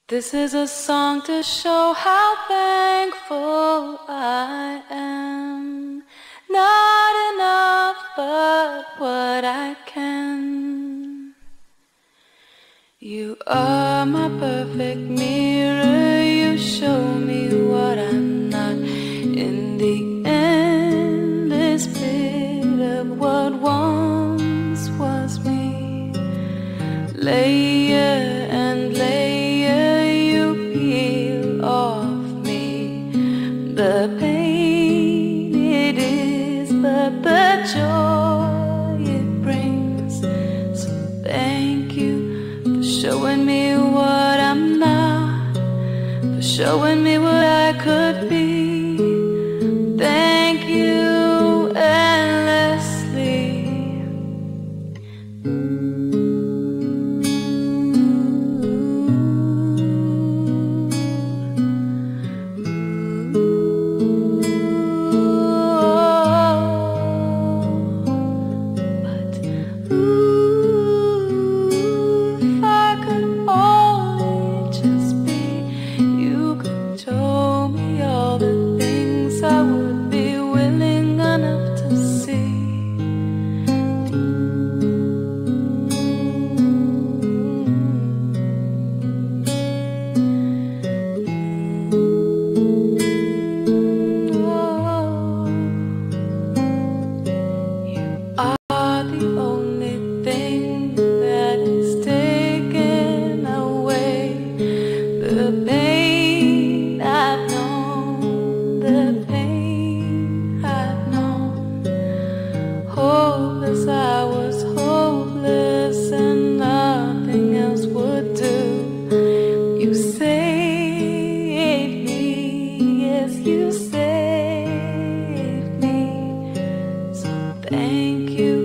This is a song to show how thankful I am. Not enough, but what I can. You are my perfect mirror. You show me what I'm not. In the end, this bit of what once was me. Layer and layer, you peel off me. The pain it is, but the joy it brings. So thank you for showing me what I'm not, for showing me what I could be. Thank you endlessly. If I could only just be, you could show me all the things I would be willing enough to see. You are the only thing that is taken away the pain I've known, the pain I've known. Hopeless, I was hopeless, and nothing else would do. You saved me, yes, you saved me. So thank you